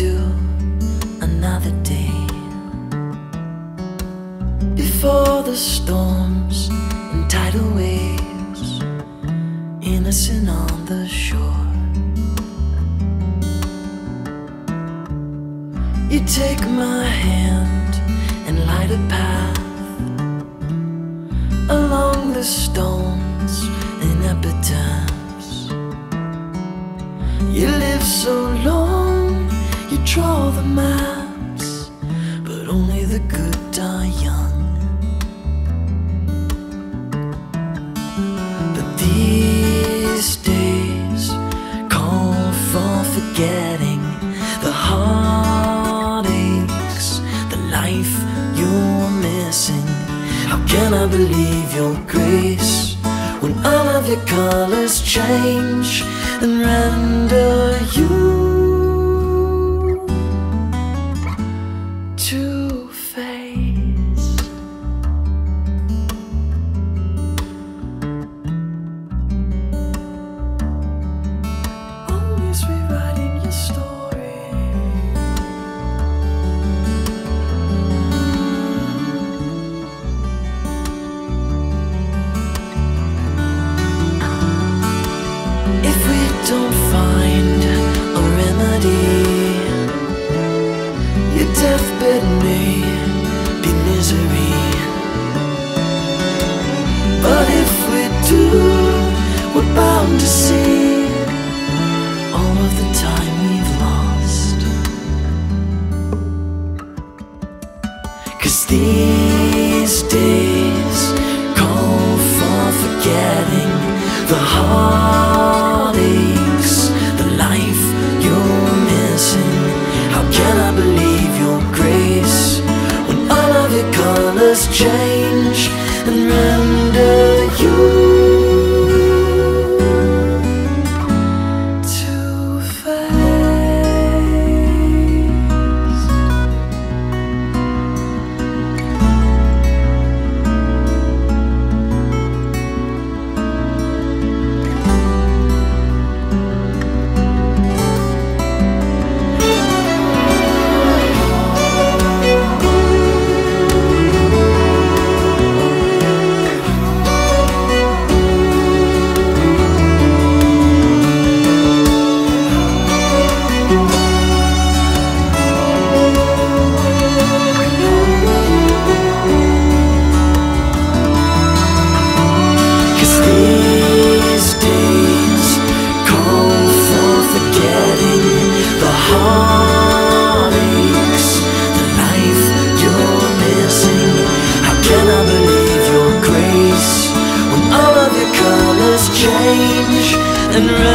to another day. Before the storms and tidal waves, innocent on the shore. You take my hand and light a path along the stones and epitaphs. You live so long, you draw the maps, but only the good die young. But these days call for forgetting the heartaches, the life you're missing. How can I believe your grace when all of your colors change and render you two-faced? Always rewriting your story. If we don't find a remedy, your deathbed may be misery. But if we do, we're bound to see all of the time we've lost. 'Cause these days call for forgetting the heartaches, the life you're missing. How can I believe your grace when all of your colors change and render you two-faced? And